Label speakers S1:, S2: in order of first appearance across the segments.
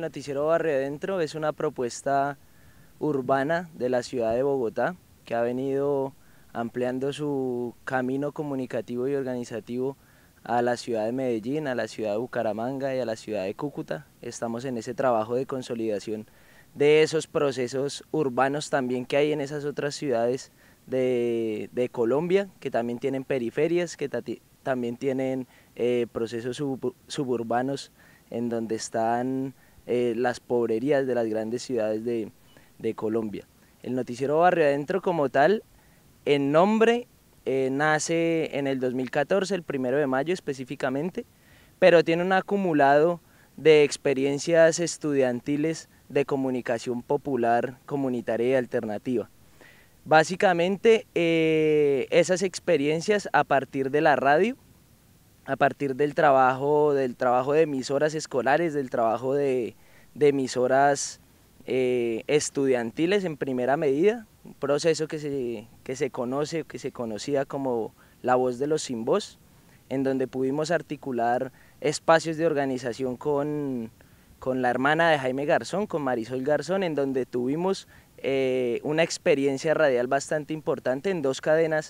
S1: Noticiero Barrio Adentro es una propuesta urbana de la ciudad de Bogotá que ha venido ampliando su camino comunicativo y organizativo a la ciudad de Medellín, a la ciudad de Bucaramanga y a la ciudad de Cúcuta. Estamos en ese trabajo de consolidación de esos procesos urbanos también que hay en esas otras ciudades de Colombia, que también tienen periferias, que también tienen procesos suburbanos en donde están las pobrerías de las grandes ciudades de Colombia. El Noticiero Barrio Adentro como tal, en nombre, nace en el 2014, el 1 de mayo específicamente, pero tiene un acumulado de experiencias estudiantiles de comunicación popular, comunitaria y alternativa. Básicamente esas experiencias a partir de la radio, a partir del trabajo de emisoras escolares, del trabajo de emisoras estudiantiles en primera medida, un proceso que se conocía como La Voz de los Sin Voz, en donde pudimos articular espacios de organización con la hermana de Jaime Garzón, con Marisol Garzón, en donde tuvimos una experiencia radial bastante importante en dos cadenas,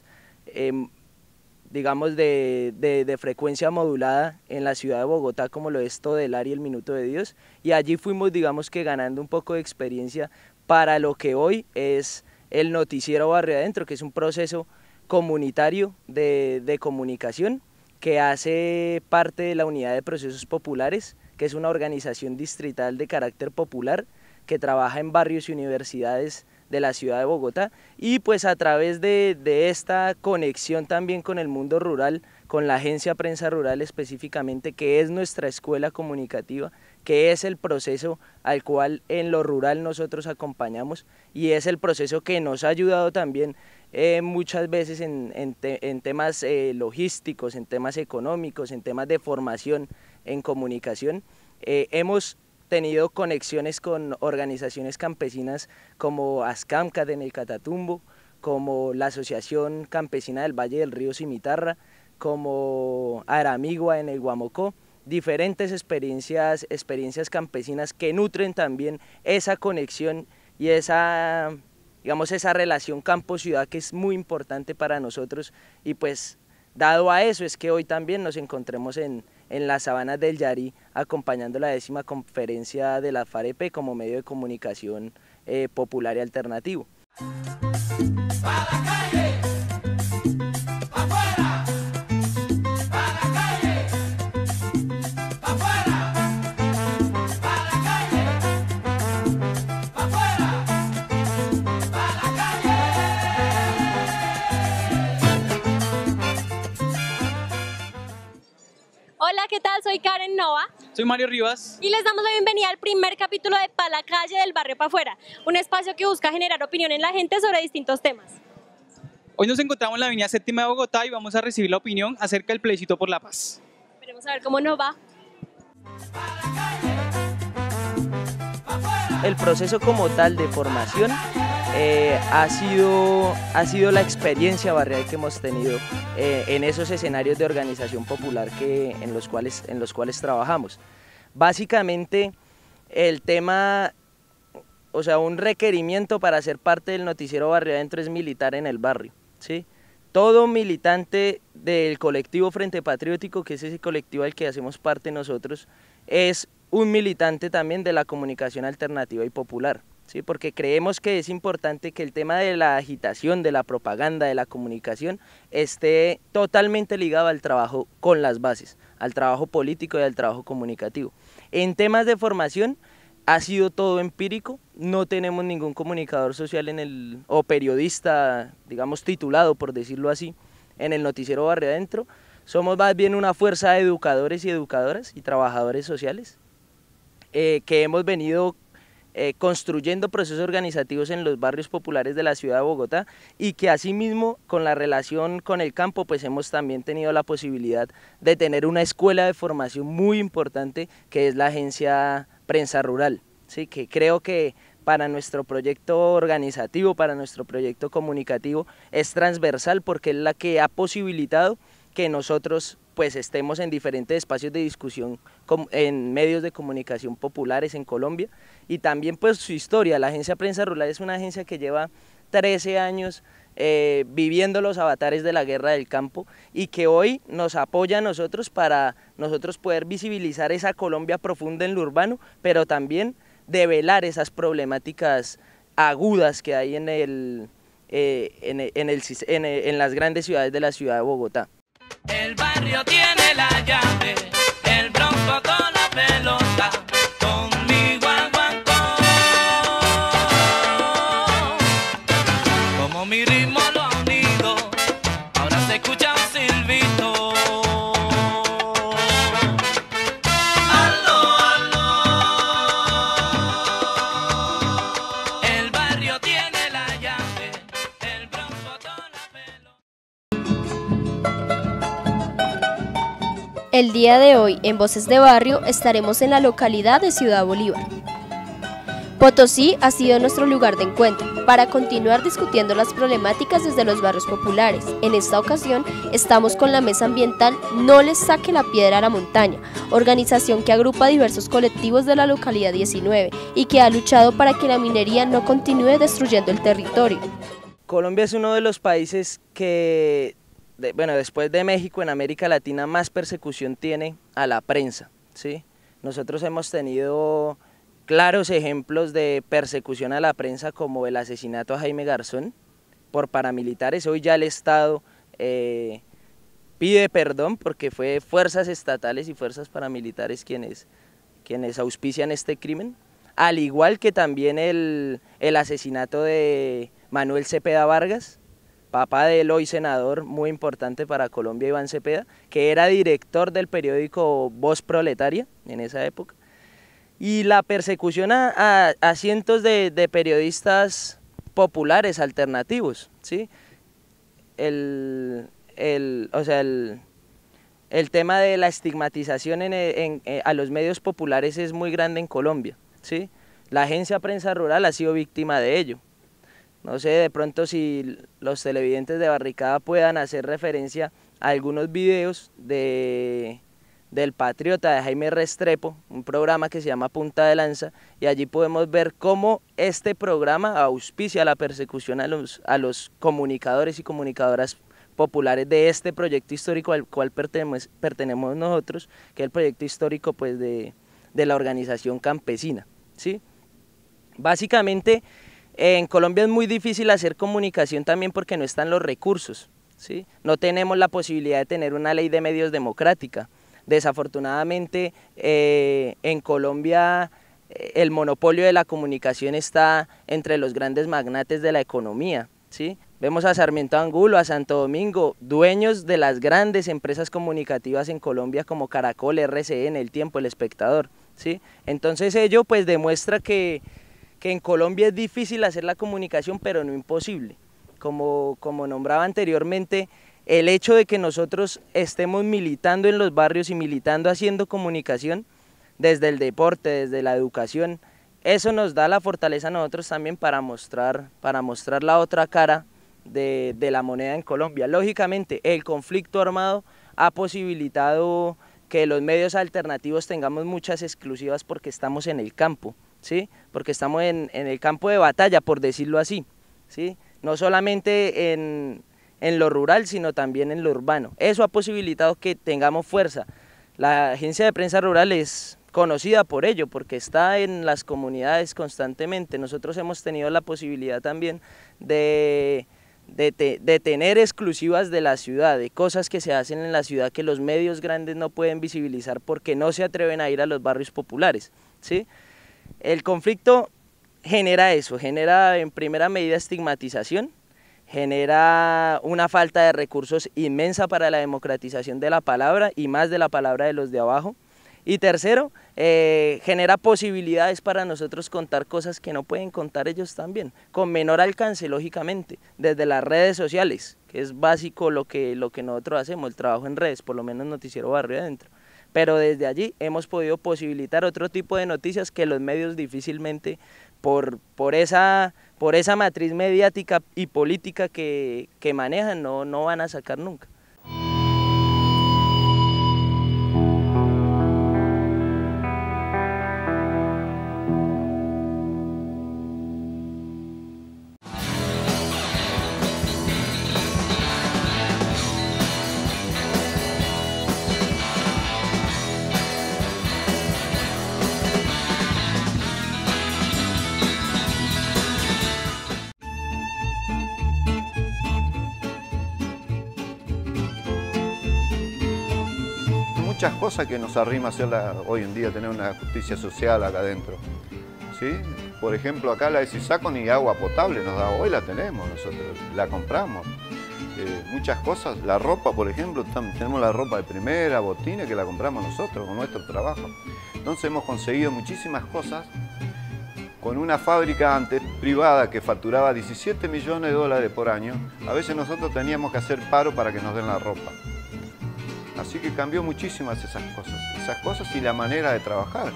S1: digamos de frecuencia modulada en la ciudad de Bogotá, como lo es Todelar y El Minuto de Dios, y allí fuimos, digamos que ganando un poco de experiencia para lo que hoy es el Noticiero Barrio Adentro, que es un proceso comunitario de comunicación que hace parte de la Unidad de Procesos Populares, que es una organización distrital de carácter popular que trabaja en barrios y universidades de la ciudad de Bogotá, y pues a través de esta conexión también con el mundo rural, con la agencia Prensa Rural específicamente, que es nuestra escuela comunicativa, que es el proceso al cual en lo rural nosotros acompañamos, y es el proceso que nos ha ayudado también muchas veces en temas logísticos, en temas económicos, en temas de formación en comunicación. Hemos tenido conexiones con organizaciones campesinas como Ascamcat en el Catatumbo, como la Asociación Campesina del Valle del Río Cimitarra, como Aramigua en el Guamocó, diferentes experiencias campesinas que nutren también esa conexión y esa relación campo-ciudad que es muy importante para nosotros, y pues dado a eso es que hoy también nos encontremos en las sabanas del Yarí acompañando la 10ª conferencia de la FAREP como medio de comunicación popular y alternativo.
S2: Hola, ¿qué tal? Soy Karen Nova.
S3: Soy Mario Rivas.
S2: Y les damos la bienvenida al primer capítulo de Pa' la Calle del Barrio Pa' Afuera, un espacio que busca generar opinión en la gente sobre distintos temas.
S3: Hoy nos encontramos en la avenida Séptima de Bogotá y vamos a recibir la opinión acerca del plebiscito por la paz.
S2: Veremos a ver cómo nos va.
S1: El proceso como tal de formación ha sido la experiencia barrial que hemos tenido en esos escenarios de organización popular en los cuales trabajamos. Básicamente el tema, o sea, un requerimiento para ser parte del Noticiero Barrio Adentro es militar en el barrio, ¿sí? Todo militante del colectivo Frente Patriótico, que es ese colectivo al que hacemos parte nosotros, es un militante también de la comunicación alternativa y popular, ¿sí? Porque creemos que es importante que el tema de la agitación, de la propaganda, de la comunicación, esté totalmente ligado al trabajo con las bases, al trabajo político y al trabajo comunicativo. En temas de formación ha sido todo empírico, no tenemos ningún comunicador social o periodista, digamos titulado, por decirlo así, en el Noticiero Barrio Adentro. Somos más bien una fuerza de educadores y educadoras y trabajadores sociales que hemos venido construyendo procesos organizativos en los barrios populares de la ciudad de Bogotá, y que asimismo con la relación con el campo pues hemos también tenido la posibilidad de tener una escuela de formación muy importante que es la agencia Prensa Rural, ¿sí? Que creo que para nuestro proyecto organizativo, para nuestro proyecto comunicativo es transversal, porque es la que ha posibilitado que nosotros pues estemos en diferentes espacios de discusión en medios de comunicación populares en Colombia, y también pues su historia. La Agencia Prensa Rural es una agencia que lleva 13 años viviendo los avatares de la guerra del campo, y que hoy nos apoya a nosotros para nosotros poder visibilizar esa Colombia profunda en lo urbano, pero también develar esas problemáticas agudas que hay en las grandes ciudades de la ciudad de Bogotá.
S4: El barrio tiene la llave, el bronco con la pelota, conmigo aguantó. Como mi ritmo lo ha unido, ahora se escucha un silbito. Aló, aló. El barrio tiene la llave, el bronco con la pelota.
S2: El día de hoy, en Voces de Barrio, estaremos en la localidad de Ciudad Bolívar. Potosí ha sido nuestro lugar de encuentro para continuar discutiendo las problemáticas desde los barrios populares. En esta ocasión estamos con la mesa ambiental No les saque la piedra a la montaña, organización que agrupa diversos colectivos de la localidad 19 y que ha luchado para que la minería no continúe destruyendo el territorio.
S1: Colombia es uno de los países que, después de México, en América Latina, más persecución tiene a la prensa, ¿sí? Nosotros hemos tenido claros ejemplos de persecución a la prensa, como el asesinato a Jaime Garzón por paramilitares. Hoy ya el Estado pide perdón porque fue fuerzas estatales y fuerzas paramilitares quienes auspician este crimen, al igual que también el asesinato de Manuel Cepeda Vargas, papá del hoy senador muy importante para Colombia, Iván Cepeda, que era director del periódico Voz Proletaria en esa época, y la persecución a cientos de periodistas populares alternativos, ¿sí? El tema de la estigmatización a los medios populares es muy grande en Colombia, ¿sí? La Agencia Prensa Rural ha sido víctima de ello. No sé, de pronto si los televidentes de Barricada puedan hacer referencia a algunos videos del Patriota de Jaime Restrepo, un programa que se llama Punta de Lanza, y allí podemos ver cómo este programa auspicia la persecución a los comunicadores y comunicadoras populares de este proyecto histórico al cual pertenecemos nosotros, que es el proyecto histórico pues, de la organización campesina, ¿sí? Básicamente, en Colombia es muy difícil hacer comunicación también porque no están los recursos, ¿sí? No tenemos la posibilidad de tener una ley de medios democrática. Desafortunadamente, en Colombia el monopolio de la comunicación está entre los grandes magnates de la economía, ¿sí? Vemos a Sarmiento Angulo, a Santo Domingo, dueños de las grandes empresas comunicativas en Colombia como Caracol, RCN, El Tiempo, El Espectador, ¿sí? Entonces ello pues demuestra que en Colombia es difícil hacer la comunicación, pero no imposible. Como nombraba anteriormente, el hecho de que nosotros estemos militando en los barrios y militando haciendo comunicación desde el deporte, desde la educación, eso nos da la fortaleza a nosotros también para mostrar la otra cara de la moneda en Colombia. Lógicamente, el conflicto armado ha posibilitado que los medios alternativos tengamos muchas exclusivas porque estamos en el campo, ¿sí? Porque estamos en el campo de batalla, por decirlo así, ¿sí? No solamente en lo rural, sino también en lo urbano. Eso ha posibilitado que tengamos fuerza. La Agencia de Prensa Rural es conocida por ello, porque está en las comunidades constantemente. Nosotros hemos tenido la posibilidad también de tener exclusivas de la ciudad, de cosas que se hacen en la ciudad que los medios grandes no pueden visibilizar porque no se atreven a ir a los barrios populares, ¿sí? El conflicto genera eso, genera en primera medida estigmatización, genera una falta de recursos inmensa para la democratización de la palabra y más de la palabra de los de abajo. Y tercero, genera posibilidades para nosotros contar cosas que no pueden contar ellos también, con menor alcance lógicamente, desde las redes sociales, que es básico lo que nosotros hacemos, el trabajo en redes, por lo menos Noticiero Barrio Adentro. Pero desde allí hemos podido posibilitar otro tipo de noticias que los medios difícilmente, por esa matriz mediática y política que manejan, no van a sacar nunca.
S5: muchas cosas que nos arrima hacerla hoy en día, tener una justicia social acá adentro. ¿Sí? Por ejemplo, acá la de Sisaco ni agua potable nos da, hoy la tenemos nosotros, la compramos. Muchas cosas, la ropa, por ejemplo, tenemos la ropa de primera, botines, que la compramos nosotros con nuestro trabajo. Entonces hemos conseguido muchísimas cosas con una fábrica antes privada que facturaba 17 millones de dólares por año. A veces nosotros teníamos que hacer paro para que nos den la ropa. Así que cambió muchísimas esas cosas y la manera de trabajar.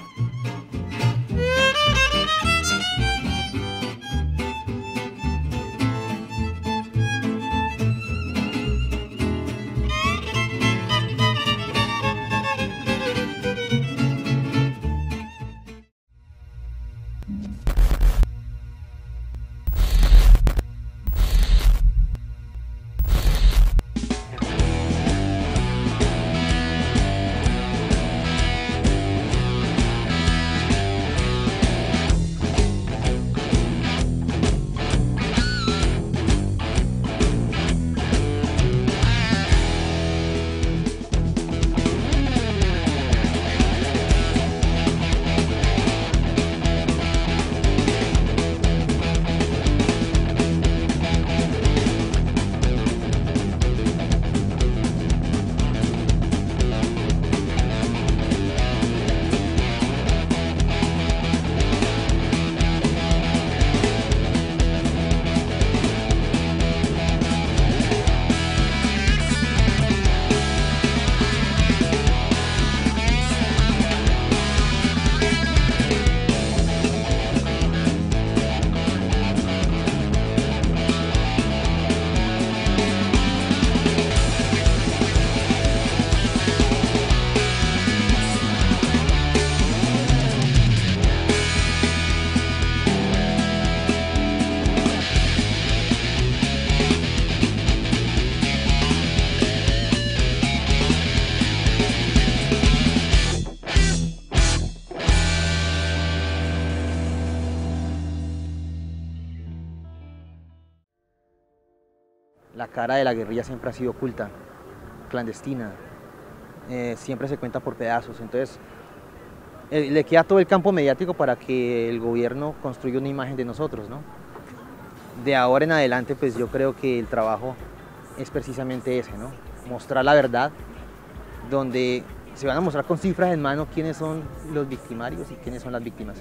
S6: La cara de la guerrilla siempre ha sido oculta, clandestina, siempre se cuenta por pedazos, entonces le queda todo el campo mediático para que el gobierno construya una imagen de nosotros, ¿no? De ahora en adelante, pues yo creo que el trabajo es precisamente ese, ¿no? Mostrar la verdad, donde se van a mostrar con cifras en mano quiénes son los victimarios y quiénes son las víctimas.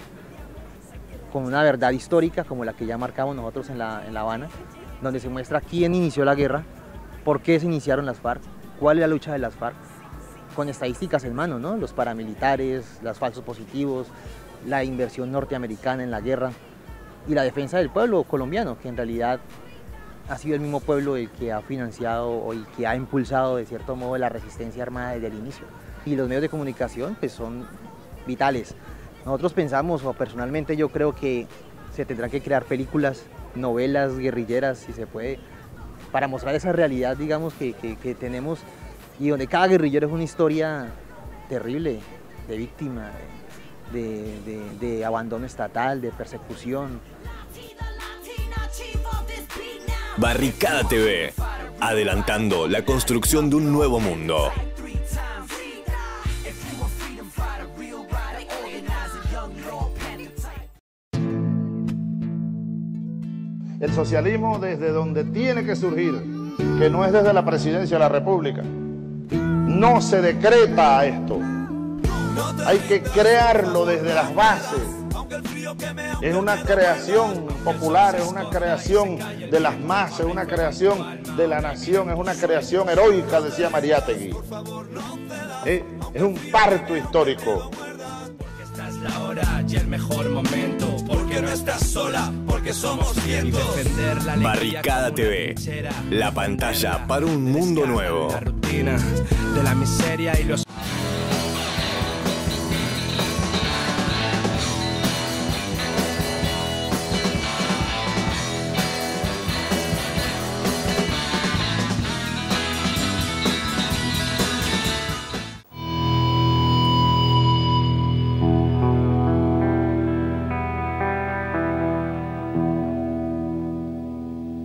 S6: Con una verdad histórica como la que ya marcamos nosotros en La Habana, donde se muestra quién inició la guerra, por qué se iniciaron las FARC, cuál es la lucha de las FARC, con estadísticas en mano, ¿no? Los paramilitares, los falsos positivos, la inversión norteamericana en la guerra y la defensa del pueblo colombiano, que en realidad ha sido el mismo pueblo el que ha financiado o el que ha impulsado de cierto modo la resistencia armada desde el inicio. Y los medios de comunicación pues son vitales. Nosotros pensamos, o personalmente yo creo que se tendrán que crear películas, novelas guerrilleras, si se puede, para mostrar esa realidad, digamos, que tenemos, y donde cada guerrillero es una historia terrible, de víctima, de abandono estatal, de persecución.
S7: Barricada TV, adelantando la construcción de un nuevo mundo.
S8: El socialismo desde donde tiene que surgir, que no es desde la presidencia de la República. No se decreta esto. Hay que crearlo desde las bases. Es una creación popular, es una creación de las masas, es una creación de la nación, es una creación heroica, decía Mariátegui. Es un parto histórico.
S4: Esta es la hora y el mejor momento, porque no estás sola, porque somos cientos.
S7: Barricada TV, la pantalla para un mundo nuevo.
S4: La rutina de la miseria y los...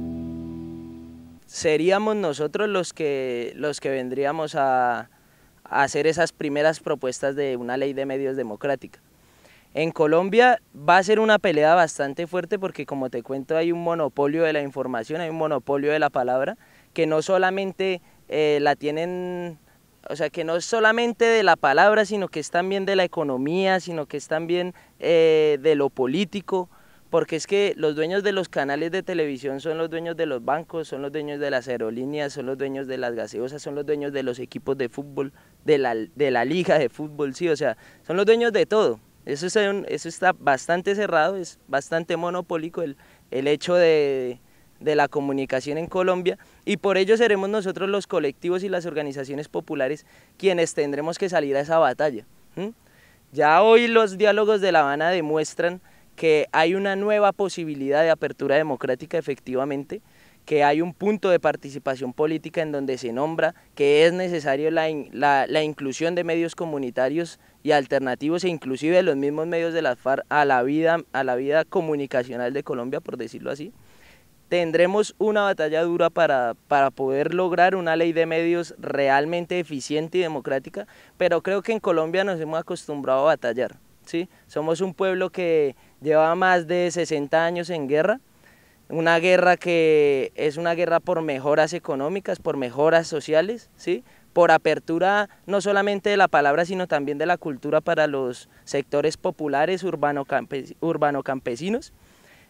S1: Seríamos nosotros los que vendríamos a hacer esas primeras propuestas de una ley de medios democrática. En Colombia va a ser una pelea bastante fuerte porque, como te cuento, hay un monopolio de la información, hay un monopolio de la palabra, que no solamente la tienen, o sea, que no es solamente de la palabra, sino que es también de la economía, sino que es también de lo político, porque es que los dueños de los canales de televisión son los dueños de los bancos, son los dueños de las aerolíneas, son los dueños de las gaseosas, son los dueños de los equipos de fútbol, de la liga de fútbol, sí, o sea, son los dueños de todo. Eso está bastante cerrado, es bastante monopólico el hecho de la comunicación en Colombia, y por ello seremos nosotros los colectivos y las organizaciones populares quienes tendremos que salir a esa batalla. Ya hoy los diálogos de La Habana demuestran que hay una nueva posibilidad de apertura democrática efectivamente, que hay un punto de participación política en donde se nombra que es necesario la inclusión de medios comunitarios y alternativos e inclusive de los mismos medios de las FARC a la vida comunicacional de Colombia, por decirlo así. Tendremos una batalla dura para poder lograr una ley de medios realmente eficiente y democrática, pero creo que en Colombia nos hemos acostumbrado a batallar, ¿sí? Somos un pueblo que lleva más de 60 años en guerra, una guerra que es una guerra por mejoras económicas, por mejoras sociales, ¿sí? Por apertura no solamente de la palabra, sino también de la cultura para los sectores populares urbano-campesinos.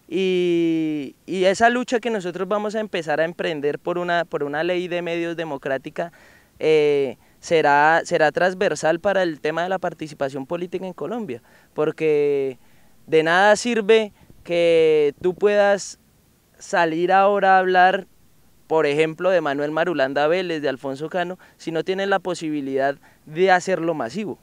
S1: Y esa lucha que nosotros vamos a empezar a emprender por una ley de medios democrática será transversal para el tema de la participación política en Colombia, porque de nada sirve que tú puedas salir ahora a hablar, por ejemplo, de Manuel Marulanda Vélez, de Alfonso Cano, si no tienes la posibilidad de hacerlo masivo.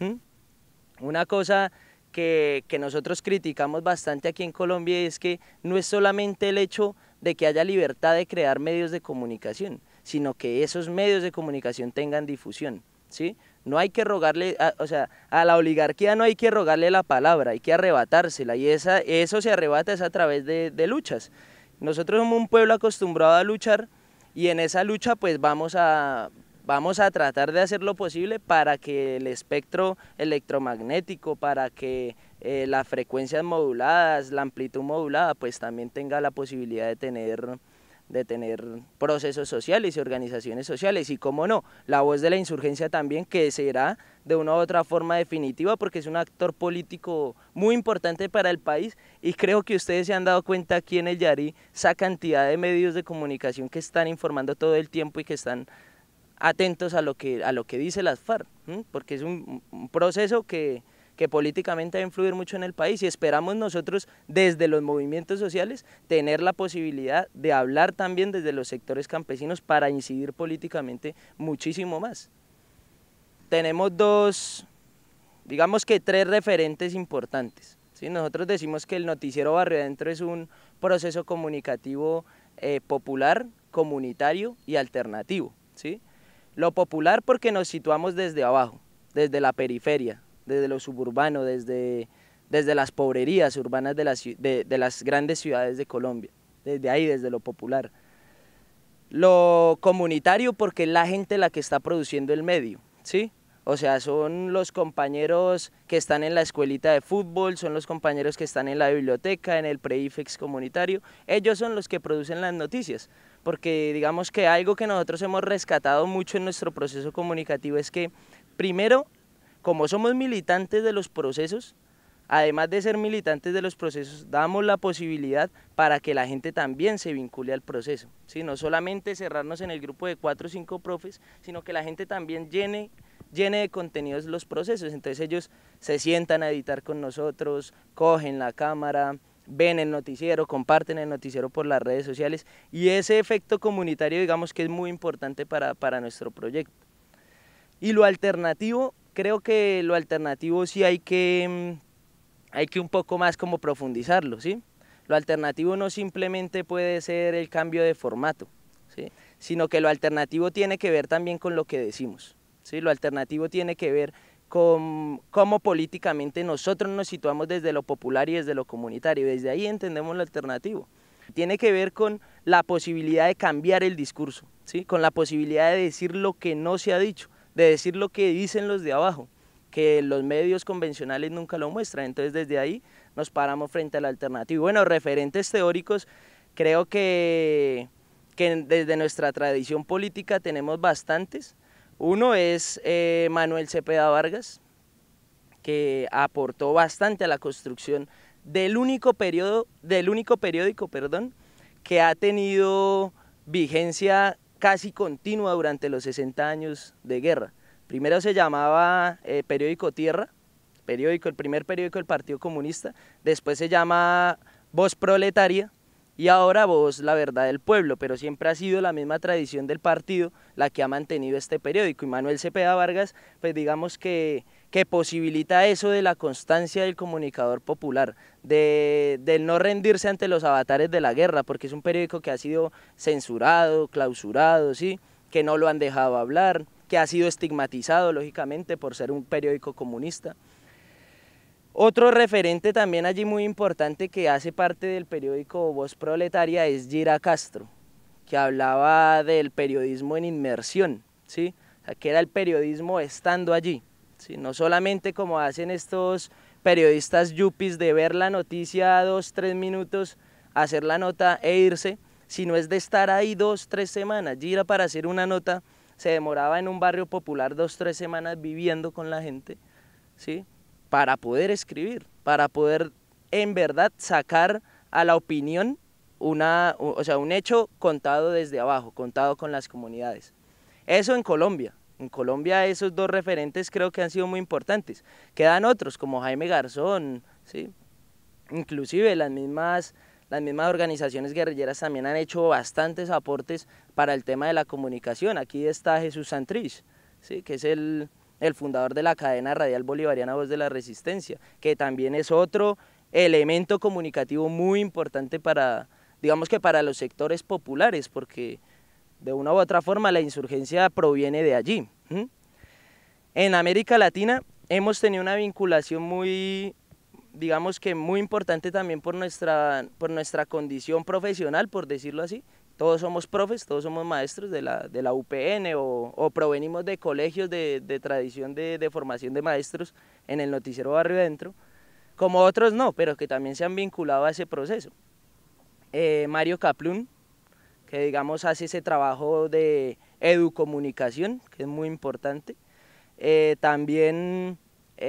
S1: Una cosa que nosotros criticamos bastante aquí en Colombia es que no es solamente el hecho de que haya libertad de crear medios de comunicación, sino que esos medios de comunicación tengan difusión, ¿sí? No hay que rogarle, a la oligarquía no hay que rogarle la palabra, hay que arrebatársela, y eso se arrebata es a través de luchas. Nosotros somos un pueblo acostumbrado a luchar, y en esa lucha pues vamos a tratar de hacer lo posible para que el espectro electromagnético, para que las frecuencias moduladas, la amplitud modulada, pues también tenga la posibilidad de tener procesos sociales y organizaciones sociales, y cómo no, la voz de la insurgencia también, que será de una u otra forma definitiva, porque es un actor político muy importante para el país, y creo que ustedes se han dado cuenta aquí en el Yari esa cantidad de medios de comunicación que están informando todo el tiempo y que están atentos a lo que dice las FARC, porque es un proceso que políticamente va a influir mucho en el país, y esperamos nosotros desde los movimientos sociales tener la posibilidad de hablar también desde los sectores campesinos para incidir políticamente muchísimo más. Tenemos digamos que tres referentes importantes, ¿sí? Nosotros decimos que el noticiero Barrio Adentro es un proceso comunicativo popular, comunitario y alternativo, ¿sí? Lo popular porque nos situamos desde abajo, desde la periferia, desde lo suburbano, desde las pobrerías urbanas de las grandes ciudades de Colombia, desde ahí, desde lo popular. Lo comunitario porque es la gente la que está produciendo el medio, ¿sí? O sea, son los compañeros que están en la escuelita de fútbol, son los compañeros que están en la biblioteca, en el pre-IFEX comunitario, ellos son los que producen las noticias, porque digamos que algo que nosotros hemos rescatado mucho en nuestro proceso comunicativo es que, primero, como somos militantes de los procesos, además de ser militantes de los procesos, damos la posibilidad para que la gente también se vincule al proceso, ¿sí? No solamente cerrarnos en el grupo de 4 o 5 profes, sino que la gente también llene de contenidos los procesos. Entonces ellos se sientan a editar con nosotros, cogen la cámara, ven el noticiero, comparten el noticiero por las redes sociales, y ese efecto comunitario digamos que es muy importante para nuestro proyecto. Y lo alternativo, creo que lo alternativo sí hay que un poco más como profundizarlo, ¿sí? Lo alternativo no simplemente puede ser el cambio de formato, ¿sí? Sino que lo alternativo tiene que ver también con lo que decimos, ¿sí? Lo alternativo tiene que ver con cómo políticamente nosotros nos situamos desde lo popular y desde lo comunitario, desde ahí entendemos lo alternativo. Tiene que ver con la posibilidad de cambiar el discurso, ¿sí? Con la posibilidad de decir lo que no se ha dicho, de decir lo que dicen los de abajo, que los medios convencionales nunca lo muestran. Entonces desde ahí nos paramos frente a la alternativa. Bueno, referentes teóricos, creo que desde nuestra tradición política tenemos bastantes. Uno es Manuel Cepeda Vargas, que aportó bastante a la construcción del único periódico, que ha tenido vigencia casi continua durante los 60 años de guerra. Primero se llamaba Periódico Tierra, el primer periódico del Partido Comunista, después se llama Voz Proletaria y ahora Voz La Verdad del Pueblo, pero siempre ha sido la misma tradición del partido la que ha mantenido este periódico, y Manuel Cepeda Vargas, pues digamos que posibilita eso de la constancia del comunicador popular, del no rendirse ante los avatares de la guerra, porque es un periódico que ha sido censurado, clausurado, ¿sí?, que no lo han dejado hablar, que ha sido estigmatizado, lógicamente, por ser un periódico comunista. Otro referente también allí muy importante que hace parte del periódico Voz Proletaria es Gira Castro, que hablaba del periodismo en inmersión, ¿sí?, o sea, que era el periodismo estando allí, ¿sí?, no solamente como hacen estos periodistas yuppies de ver la noticia 2-3 minutos, hacer la nota e irse, sino es de estar ahí 2-3 semanas. Gira, para hacer una nota se demoraba en un barrio popular 2-3 semanas viviendo con la gente, ¿sí?, para poder escribir, para poder en verdad sacar a la opinión un hecho contado desde abajo, contado con las comunidades. Eso en Colombia. En Colombia esos dos referentes creo que han sido muy importantes. Quedan otros como Jaime Garzón, ¿sí?, inclusive las mismas organizaciones guerrilleras también han hecho bastantes aportes para el tema de la comunicación. Aquí está Jesús Santrich, ¿sí?, que es el fundador de la cadena radial bolivariana Voz de la Resistencia, que también es otro elemento comunicativo muy importante para, digamos que para los sectores populares, porque de una u otra forma la insurgencia proviene de allí. En América Latina hemos tenido una vinculación muy, digamos que muy importante también por nuestra condición profesional, por decirlo así. Todos somos profes, todos somos maestros de la UPN o provenimos de colegios de tradición de formación de maestros en el noticiero Barrio Adentro, como otros no, pero que también se han vinculado a ese proceso. Mario Kaplún, que digamos hace ese trabajo de educomunicación, que es muy importante. También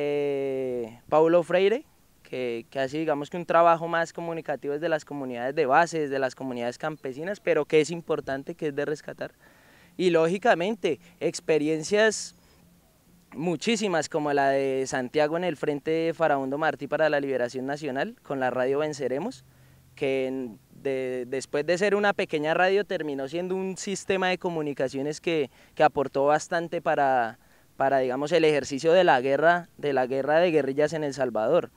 S1: Paulo Freire, que hace, digamos, que un trabajo más comunicativo desde las comunidades de base, desde las comunidades campesinas, pero que es importante, que es de rescatar. Y lógicamente experiencias muchísimas, como la de Santiago en el Frente Farabundo Martí para la Liberación Nacional, con la radio Venceremos, que después de ser una pequeña radio terminó siendo un sistema de comunicaciones que aportó bastante para digamos, el ejercicio de la guerra de guerrillas en El Salvador.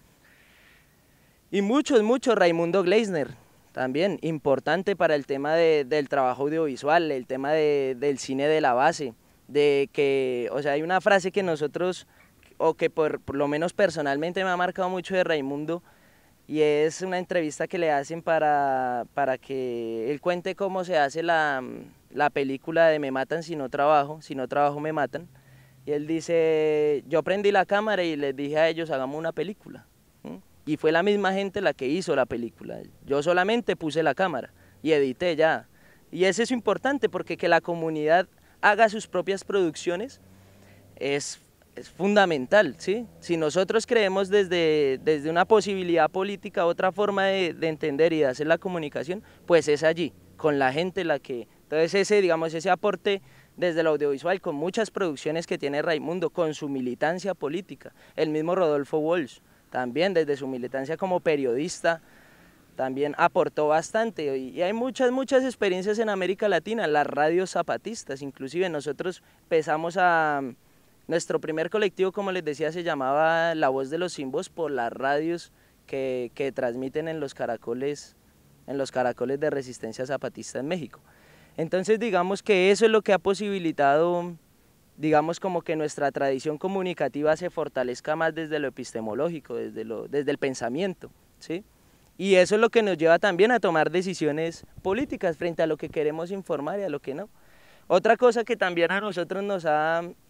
S1: Y muchos, Raimundo Gleisner, también importante para el tema del trabajo audiovisual, el tema del cine de la base, de que, o sea, hay una frase que nosotros, o que por lo menos personalmente me ha marcado mucho de Raimundo, y es una entrevista que le hacen para que él cuente cómo se hace la película de Me matan si no trabajo me matan, y él dice, yo prendí la cámara y les dije a ellos, hagamos una película. Y fue la misma gente la que hizo la película. Yo solamente puse la cámara y edité ya. Y eso es importante, porque que la comunidad haga sus propias producciones es fundamental, ¿sí? Si nosotros creemos desde una posibilidad política, otra forma de entender y de hacer la comunicación, pues es allí, con la gente la que... Entonces ese aporte desde el audiovisual, con muchas producciones que tiene Raimundo, con su militancia política, el mismo Rodolfo Walsh, también desde su militancia como periodista, también aportó bastante, y hay muchas experiencias en América Latina, las radios zapatistas, inclusive nosotros empezamos nuestro primer colectivo, como les decía, se llamaba La Voz de los Sin Voz, por las radios que transmiten en los caracoles de resistencia zapatista en México. Entonces digamos que eso es lo que ha posibilitado, digamos, como que nuestra tradición comunicativa se fortalezca más desde lo epistemológico, desde el pensamiento, ¿sí? Y eso es lo que nos lleva también a tomar decisiones políticas frente a lo que queremos informar y a lo que no. Otra cosa que también a nosotros nos ha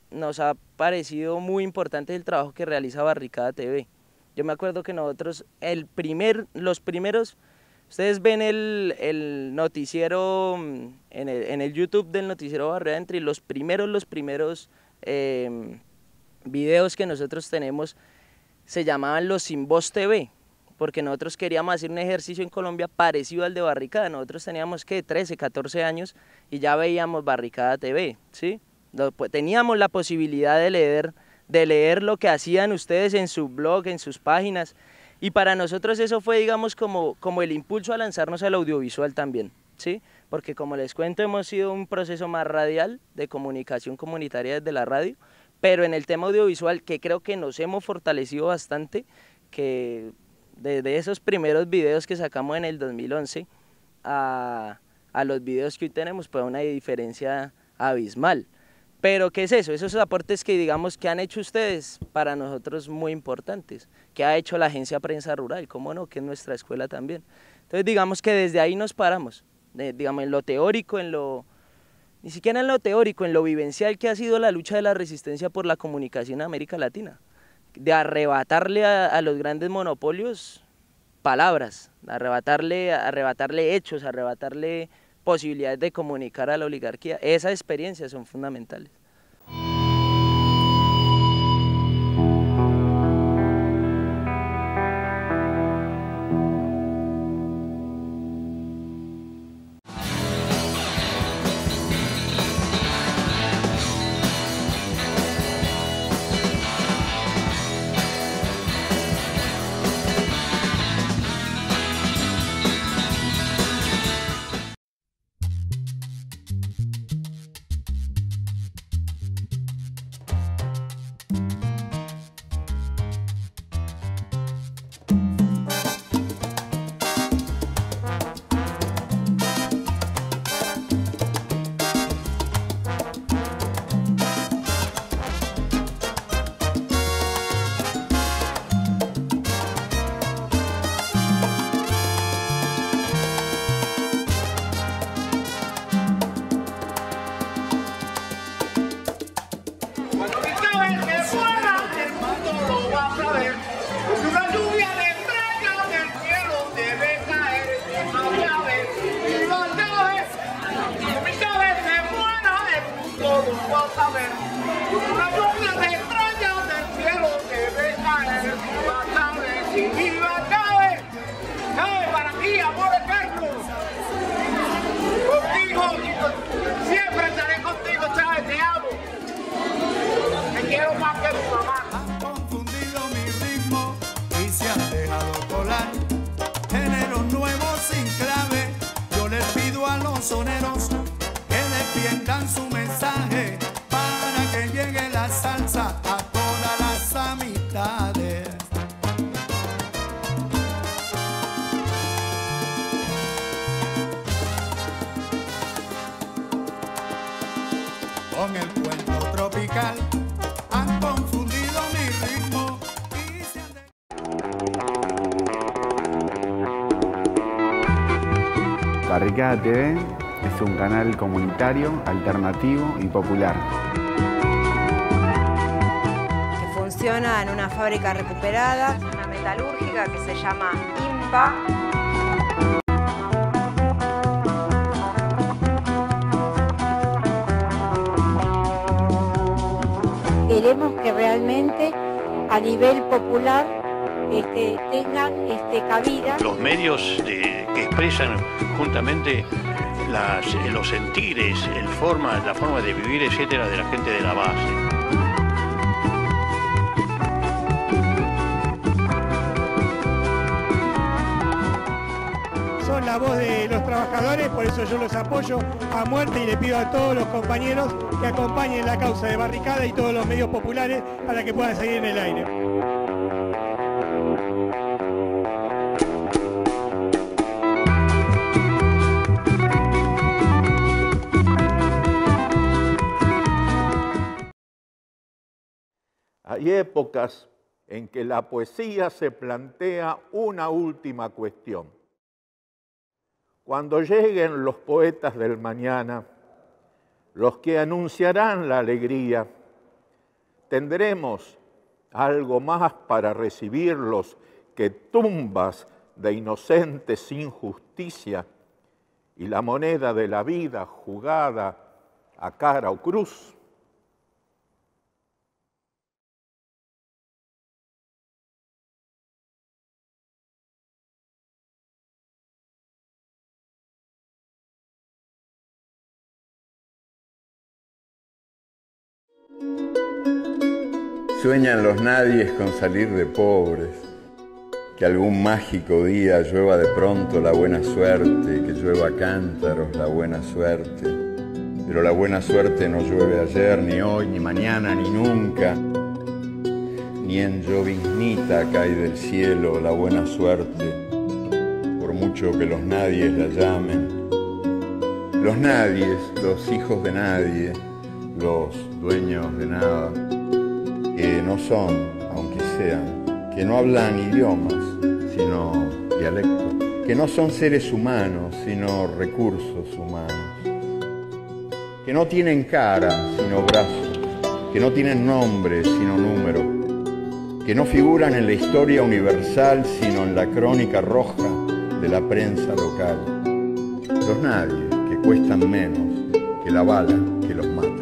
S1: nos ha parecido muy importante el trabajo que realiza Barricada TV. Yo me acuerdo que nosotros, los primeros, ustedes ven el noticiero en el YouTube del noticiero Barrio Adentro, y los primeros videos que nosotros tenemos se llamaban los Sin Voz TV, porque nosotros queríamos hacer un ejercicio en Colombia parecido al de Barricada. Nosotros teníamos, ¿qué?, 13, 14 años y ya veíamos Barricada TV, ¿sí? Teníamos la posibilidad de leer lo que hacían ustedes en su blog, en sus páginas, y para nosotros eso fue, digamos, como el impulso a lanzarnos al audiovisual también, ¿sí? Porque como les cuento, hemos sido un proceso más radial de comunicación comunitaria desde la radio, pero en el tema audiovisual, que creo que nos hemos fortalecido bastante, que desde esos primeros videos que sacamos en el 2011 a los videos que hoy tenemos, pues una diferencia abismal. Pero ¿qué es eso? Esos aportes que digamos que han hecho ustedes, para nosotros muy importantes, que ha hecho la Agencia Prensa Rural, cómo no, que es nuestra escuela también. Entonces digamos que desde ahí nos paramos, digamos en lo teórico, ni siquiera en lo teórico, en lo vivencial que ha sido la lucha de la resistencia por la comunicación en América Latina, de arrebatarle a los grandes monopolios palabras, arrebatarle hechos, arrebatarle posibilidades de comunicar a la oligarquía. Esas experiencias son fundamentales.
S9: Soneros que defiendan su mensaje para que llegue la salsa a todas las amistades. Con el cuento tropical han confundido mi ritmo y se han...
S10: Barricada TV es un canal comunitario, alternativo y popular.
S11: Que funciona en una fábrica recuperada, una metalúrgica que se llama IMPA.
S12: Queremos que realmente a nivel popular tengan cabida.
S13: Los medios que expresan juntamente los sentires, la forma de vivir, etcétera, de la gente de la base.
S14: Son la voz de los trabajadores, por eso yo los apoyo a muerte y le pido a todos los compañeros que acompañen la causa de Barricada y todos los medios populares para que puedan seguir en el aire.
S15: Hay épocas en que la poesía se plantea una última cuestión. Cuando lleguen los poetas del mañana, los que anunciarán la alegría, tendremos algo más para recibirlos que tumbas de inocentes sin justicia y la moneda de la vida jugada a cara o cruz.
S10: Sueñan los nadies con salir de pobres, que algún mágico día llueva de pronto la buena suerte, que llueva a cántaros la buena suerte. Pero la buena suerte no llueve ayer, ni hoy, ni mañana, ni nunca. Ni en lloviznita cae del cielo la buena suerte, por mucho que los nadies la llamen. Los nadies, los hijos de nadie, los dueños de nada, que no son, aunque sean, que no hablan idiomas, sino dialectos, que no son seres humanos, sino recursos humanos, que no tienen cara, sino brazos, que no tienen nombre, sino número, que no figuran en la historia universal, sino en la crónica roja de la prensa local. Los nadies, que cuestan menos que la bala que los mata.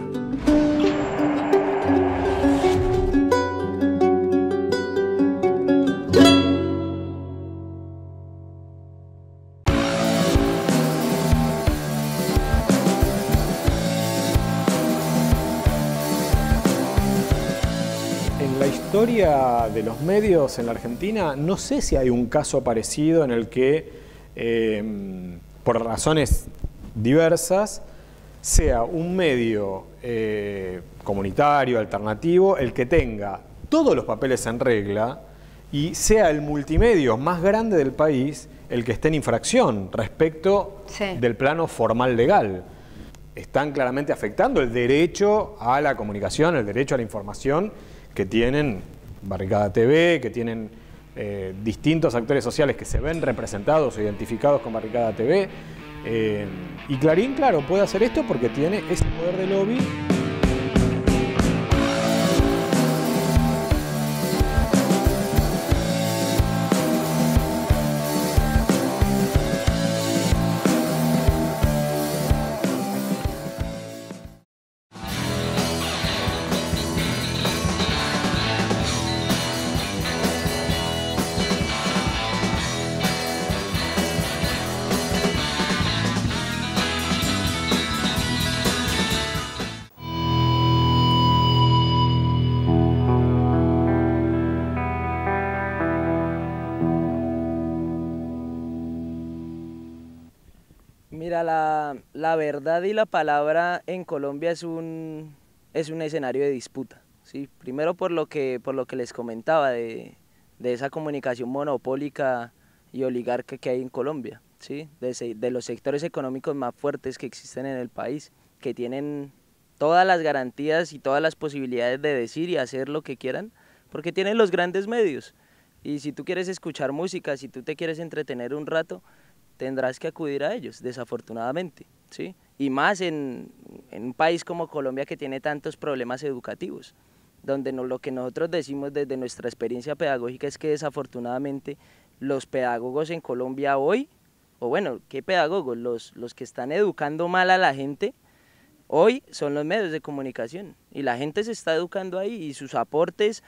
S16: En la historia de los medios en la Argentina, no sé si hay un caso parecido en el que, por razones diversas, sea un medio comunitario, alternativo, el que tenga todos los papeles en regla y sea el multimedio más grande del país el que esté en infracción respecto del plano formal legal. Están claramente afectando el derecho a la comunicación, el derecho a la información que tienen Barricada TV, que tienen distintos actores sociales que se ven representados o identificados con Barricada TV. Y Clarín, claro, puede hacer esto porque tiene ese poder de lobby.
S1: Mira, la verdad y la palabra en Colombia es un escenario de disputa, ¿sí? Primero por lo que les comentaba de esa comunicación monopólica y oligarca que hay en Colombia, ¿sí? De los sectores económicos más fuertes que existen en el país, que tienen todas las garantías y todas las posibilidades de decir y hacer lo que quieran, porque tienen los grandes medios. Y si tú quieres escuchar música, si tú te quieres entretener un rato, tendrás que acudir a ellos, desafortunadamente, ¿sí? Y más en un país como Colombia que tiene tantos problemas educativos, donde lo que nosotros decimos desde nuestra experiencia pedagógica es que desafortunadamente los pedagogos en Colombia hoy, o bueno, ¿qué pedagogos? Los que están educando mal a la gente hoy son los medios de comunicación y la gente se está educando ahí y sus aportes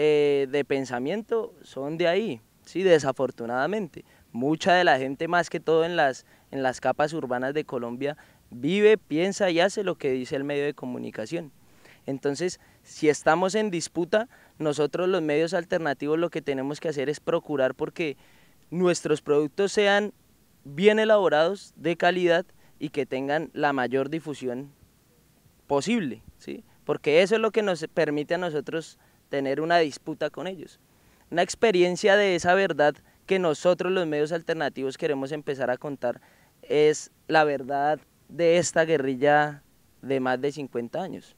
S1: de pensamiento son de ahí, ¿sí? Desafortunadamente. Mucha de la gente, más que todo en las capas urbanas de Colombia, vive, piensa y hace lo que dice el medio de comunicación. Entonces, si estamos en disputa, nosotros los medios alternativos lo que tenemos que hacer es procurar porque nuestros productos sean bien elaborados, de calidad y que tengan la mayor difusión posible, ¿sí? Porque eso es lo que nos permite a nosotros tener una disputa con ellos. Una experiencia de esa verdad que nosotros los medios alternativos queremos empezar a contar es la verdad de esta guerrilla de más de 50 años,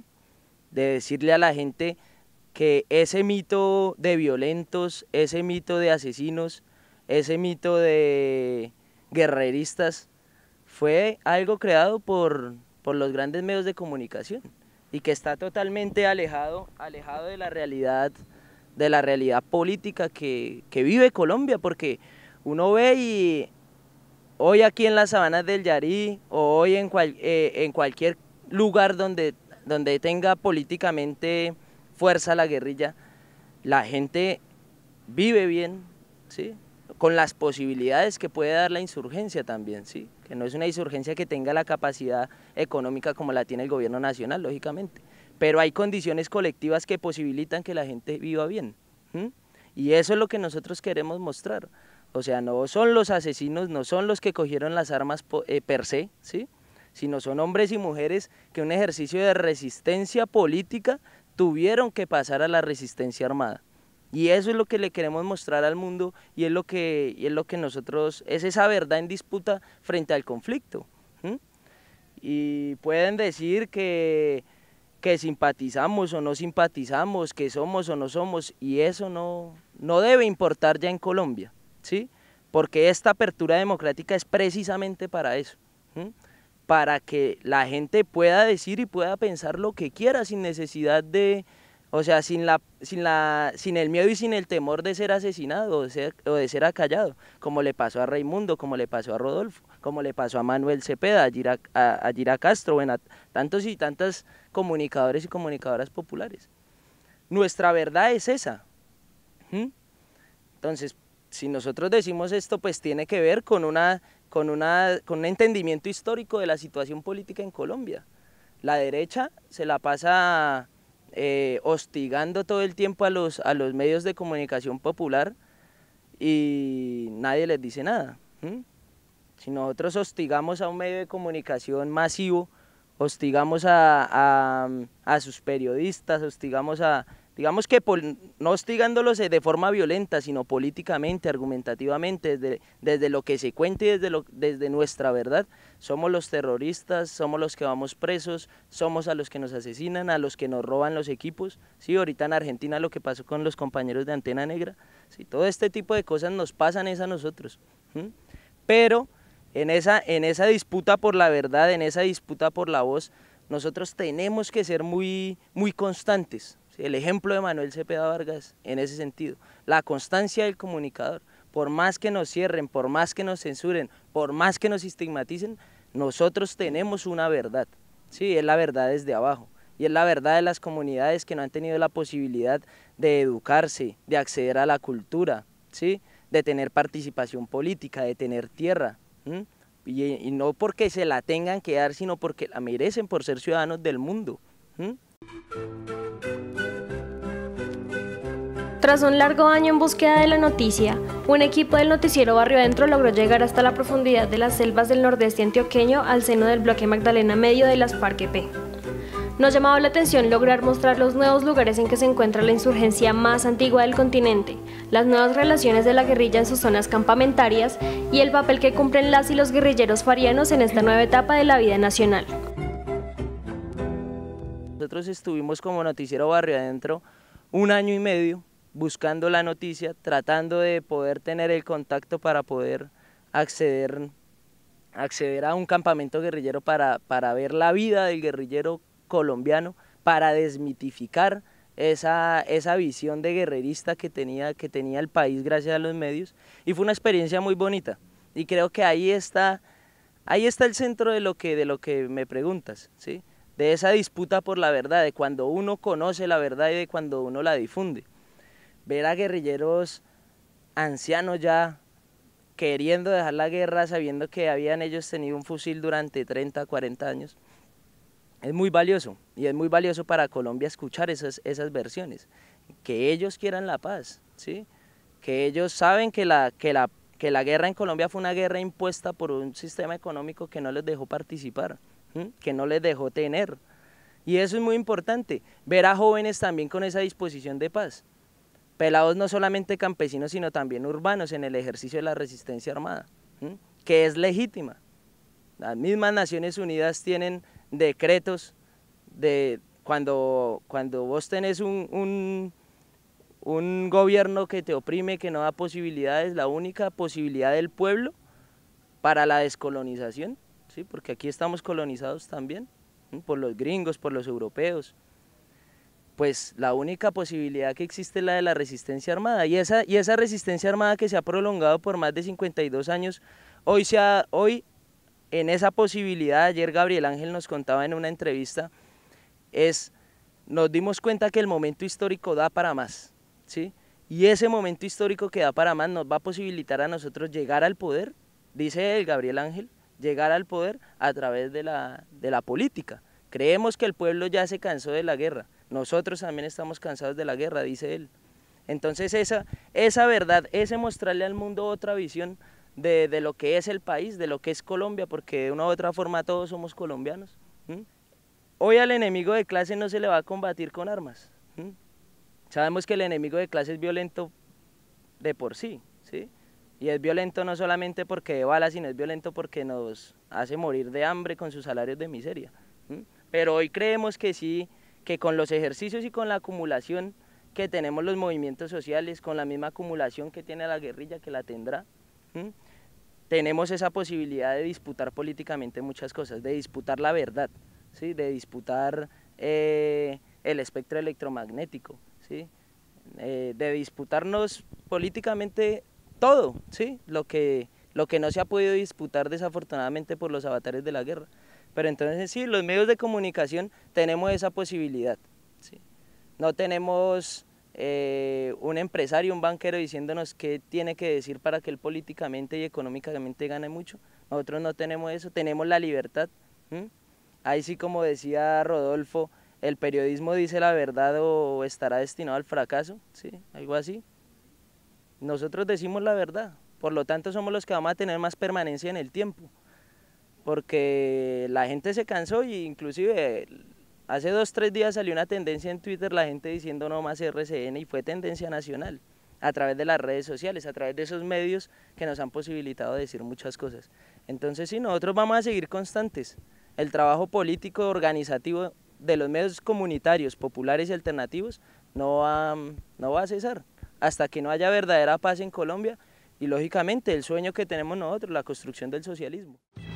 S1: de decirle a la gente que ese mito de violentos, ese mito de asesinos, ese mito de guerreristas fue algo creado por los grandes medios de comunicación y que está totalmente alejado de la realidad política que vive Colombia, porque uno ve y hoy aquí en las sabanas del Yarí o hoy en cualquier lugar donde tenga políticamente fuerza la guerrilla, la gente vive bien, ¿sí?, con las posibilidades que puede dar la insurgencia también, ¿sí?, que no es una insurgencia que tenga la capacidad económica como la tiene el gobierno nacional, lógicamente, pero hay condiciones colectivas que posibilitan que la gente viva bien, y eso es lo que nosotros queremos mostrar. O sea, no son los asesinos, no son los que cogieron las armas per se, ¿sí?, sino son hombres y mujeres que en un ejercicio de resistencia política tuvieron que pasar a la resistencia armada. Y eso es lo que le queremos mostrar al mundo y es lo que nosotros, es esa verdad en disputa frente al conflicto. Y pueden decir que simpatizamos o no simpatizamos, que somos o no somos, y eso no debe importar ya en Colombia, ¿sí?, porque esta apertura democrática es precisamente para eso, para que la gente pueda decir y pueda pensar lo que quiera sin necesidad de, o sea, sin el miedo y sin el temor de ser asesinado o de ser acallado, como le pasó a Raimundo, como le pasó a Rodolfo, como le pasó a Manuel Cepeda, a Yira Castro, bueno, a tantos y tantas comunicadores y comunicadoras populares. Nuestra verdad es esa. Entonces, si nosotros decimos esto, pues tiene que ver con un entendimiento histórico de la situación política en Colombia. La derecha se la pasa hostigando todo el tiempo a los medios de comunicación popular y nadie les dice nada. Si nosotros hostigamos a un medio de comunicación masivo, hostigamos a sus periodistas, hostigamos digamos que no hostigándolos de forma violenta, sino políticamente, argumentativamente, desde lo que se cuente y desde nuestra verdad, somos los terroristas, somos los que vamos presos, somos a los que nos asesinan, a los que nos roban los equipos, ¿sí? Ahorita en Argentina lo que pasó con los compañeros de Antena Negra, ¿sí? Todo este tipo de cosas nos pasan a nosotros, pero en esa disputa por la verdad, en esa disputa por la voz, nosotros tenemos que ser muy, muy constantes. El ejemplo de Manuel Cepeda Vargas en ese sentido, la constancia del comunicador, por más que nos cierren, por más que nos censuren, por más que nos estigmaticen, nosotros tenemos una verdad, ¿sí? Es la verdad desde abajo y es la verdad de las comunidades que no han tenido la posibilidad de educarse, de acceder a la cultura, ¿sí?, de tener participación política, de tener tierra, y no porque se la tengan que dar, sino porque la merecen por ser ciudadanos del mundo.
S2: Tras un largo año en búsqueda de la noticia, un equipo del noticiero Barrio Adentro logró llegar hasta la profundidad de las selvas del nordeste antioqueño al seno del bloque Magdalena Medio de las FARC-EP. Nos llamaba la atención lograr mostrar los nuevos lugares en que se encuentra la insurgencia más antigua del continente, las nuevas relaciones de la guerrilla en sus zonas campamentarias y el papel que cumplen las y los guerrilleros farianos en esta nueva etapa de la vida nacional.
S1: Nosotros estuvimos como noticiero Barrio Adentro 1 año y medio buscando la noticia, tratando de poder tener el contacto para poder acceder a un campamento guerrillero para ver la vida del guerrillero colombiano, para desmitificar esa visión de guerrerista que tenía el país gracias a los medios, y fue una experiencia muy bonita y creo que ahí está el centro de lo que me preguntas, ¿sí?, de esa disputa por la verdad, de cuando uno conoce la verdad y de cuando uno la difunde. Ver a guerrilleros ancianos ya queriendo dejar la guerra, sabiendo que habían ellos tenido un fusil durante 30, 40 años, es muy valioso, y es muy valioso para Colombia escuchar esas versiones, que ellos quieran la paz, ¿sí?, que ellos saben que la guerra en Colombia fue una guerra impuesta por un sistema económico que no les dejó participar, que no les dejó tener, y eso es muy importante, ver a jóvenes también con esa disposición de paz, pelados no solamente campesinos sino también urbanos en el ejercicio de la resistencia armada, que es legítima. Las mismas Naciones Unidas tienen decretos de cuando vos tenés un gobierno que te oprime, que no da posibilidades, la única posibilidad del pueblo para la descolonización, ¿sí?, porque aquí estamos colonizados también, por los gringos, por los europeos. Pues la única posibilidad que existe es la de la resistencia armada, y esa resistencia armada que se ha prolongado por más de 52 años, hoy en esa posibilidad, ayer Gabriel Ángel nos contaba en una entrevista, nos dimos cuenta que el momento histórico da para más, ¿sí? Y ese momento histórico que da para más nos va a posibilitar a nosotros llegar al poder, dice él, Gabriel Ángel, llegar al poder a través de la política. Creemos que el pueblo ya se cansó de la guerra, nosotros también estamos cansados de la guerra, dice él. Entonces esa verdad, ese mostrarle al mundo otra visión de lo que es el país, de lo que es Colombia, porque de una u otra forma todos somos colombianos. Hoy al enemigo de clase no se le va a combatir con armas. Sabemos que el enemigo de clase es violento de por sí, ¿sí? Y es violento no solamente porque de bala, sino es violento porque nos hace morir de hambre con sus salarios de miseria. Pero hoy creemos que sí, que con los ejercicios y con la acumulación que tenemos los movimientos sociales, con la misma acumulación que tiene la guerrilla, que la tendrá, tenemos esa posibilidad de disputar políticamente muchas cosas, de disputar la verdad, ¿sí? De disputar el espectro electromagnético, ¿sí? De disputarnos políticamente todo, ¿sí? Lo que no se ha podido disputar desafortunadamente por los avatares de la guerra. Pero entonces sí, los medios de comunicación tenemos esa posibilidad, ¿sí? No tenemos un empresario, un banquero diciéndonos qué tiene que decir para que él políticamente y económicamente gane mucho. Nosotros no tenemos eso, tenemos la libertad. Ahí sí, como decía Rodolfo, el periodismo dice la verdad o estará destinado al fracaso, ¿sí? Algo así. Nosotros decimos la verdad, por lo tanto somos los que vamos a tener más permanencia en el tiempo, porque la gente se cansó, y inclusive hace 2 o 3 días salió una tendencia en Twitter, la gente diciendo no más RCN, y fue tendencia nacional, a través de las redes sociales, a través de esos medios que nos han posibilitado decir muchas cosas. Entonces sí, nosotros vamos a seguir constantes. El trabajo político, organizativo de los medios comunitarios, populares y alternativos no va a cesar hasta que no haya verdadera paz en Colombia y lógicamente el sueño que tenemos nosotros, la construcción del socialismo.